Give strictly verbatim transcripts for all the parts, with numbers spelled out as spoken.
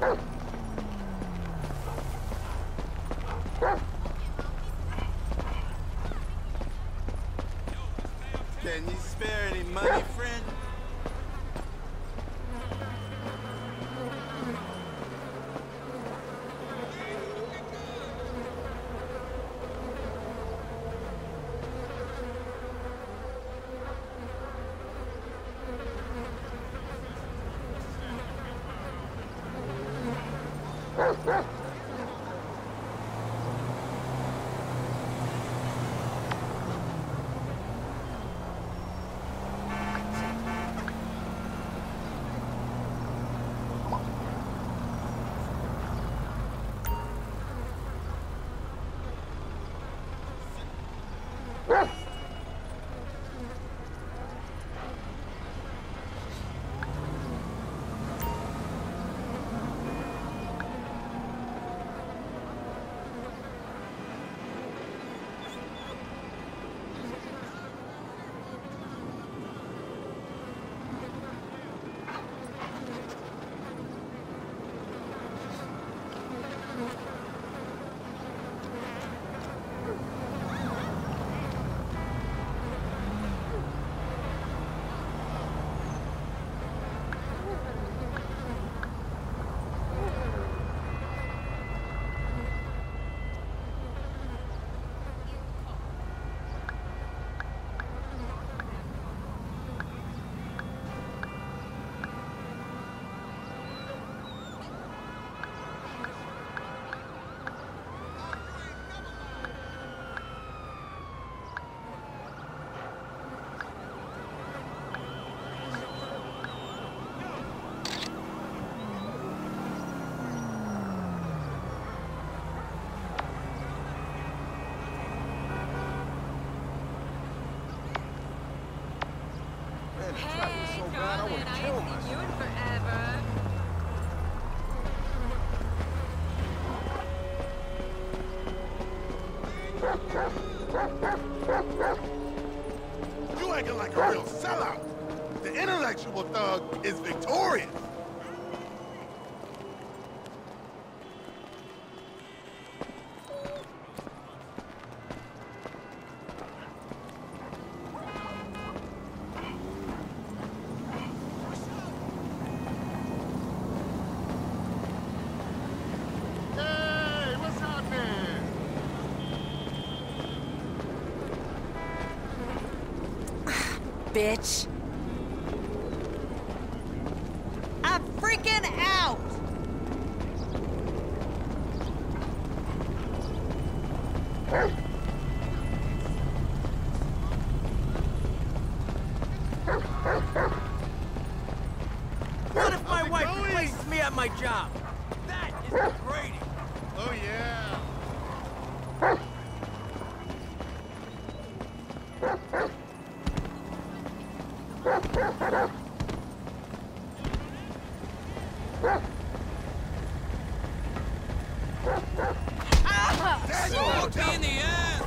Can you spare any money, friend? You acting like a real sellout. The intellectual thug is victorious. Bitch. I'm freaking out! What if my wife replaces me at my job? That is degrading. Oh, yeah. In the ass!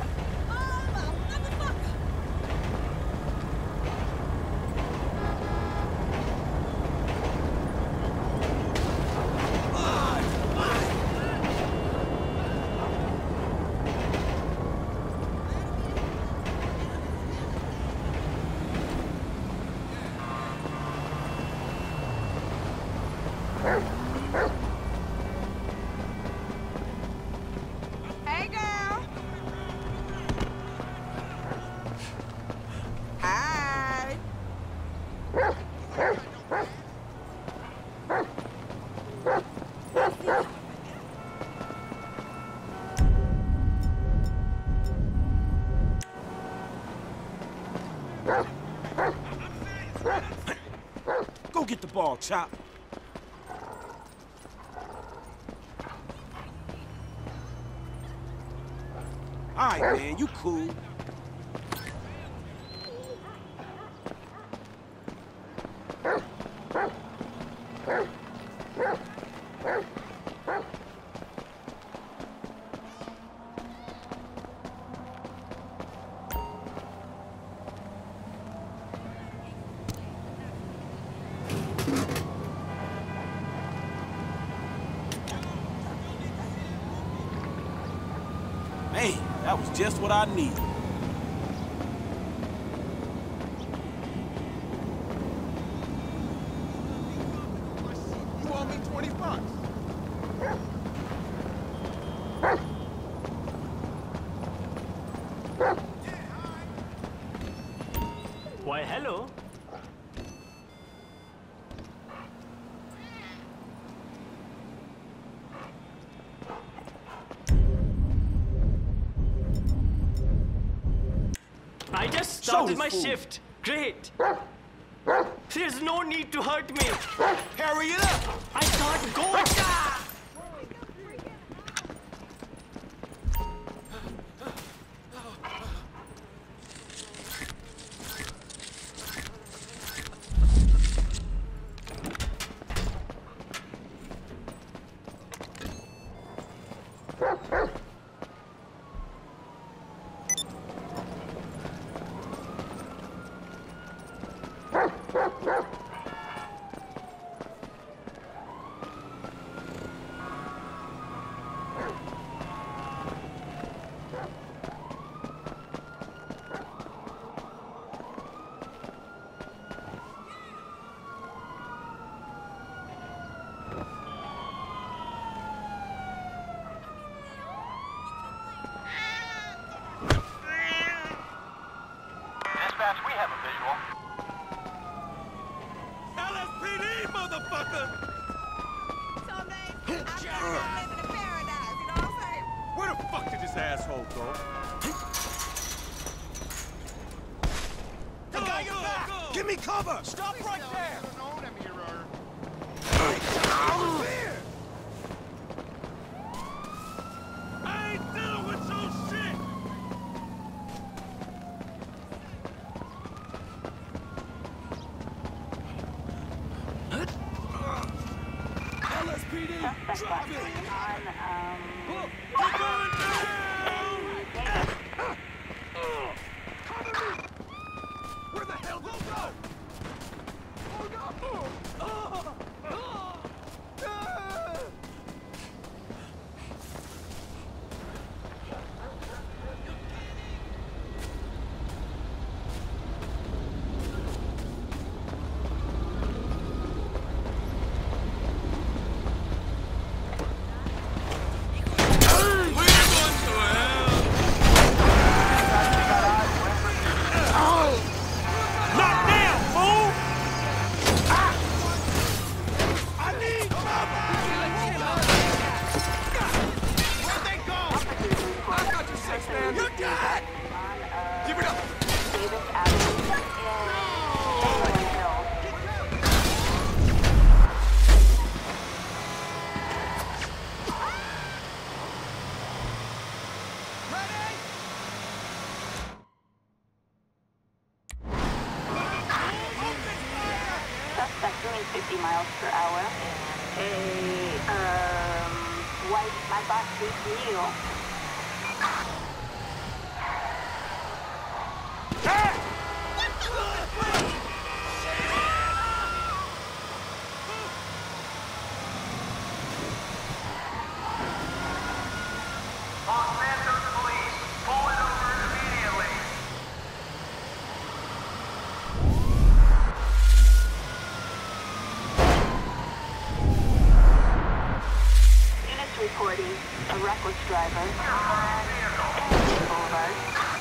Hey, girl. Hi. Go get the ball, Chop. All right, man, you cool. That was just what I needed. You owe me twenty bucks. Why, hello. I just started my shift. Great. There's no need to hurt me. Hurry it up! I can't go. We have a visual. L S P D, motherfucker! Someday, I'm gonna live in a paradise, you know what I'm saying? Where the fuck did this asshole go? I got your back! Go. Give me cover! Stop right there! I ain't dealing with your shit! L S P D, drop it! We're going down! Cover me! Where the hell did you go? Oh no! Oh! Oh! Ah! fifty miles per hour. A um, white Maybach Neo. Los Santos police, pull it over immediately. Units reporting a reckless driver on Anderson Boulevard.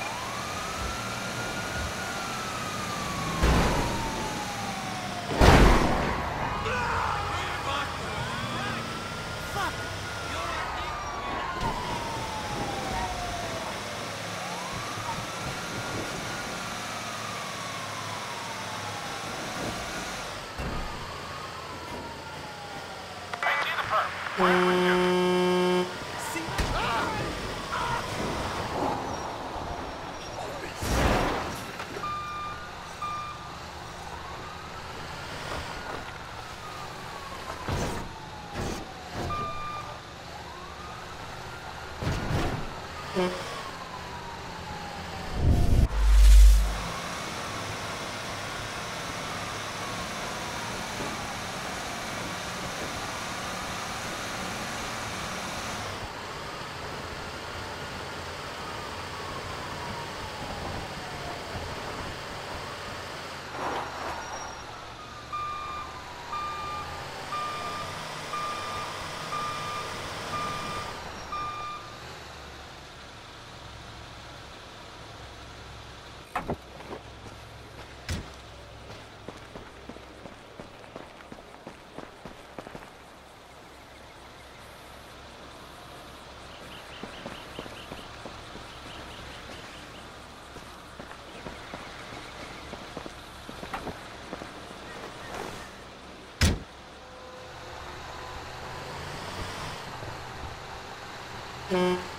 I see the perp. Where are you? Thank you.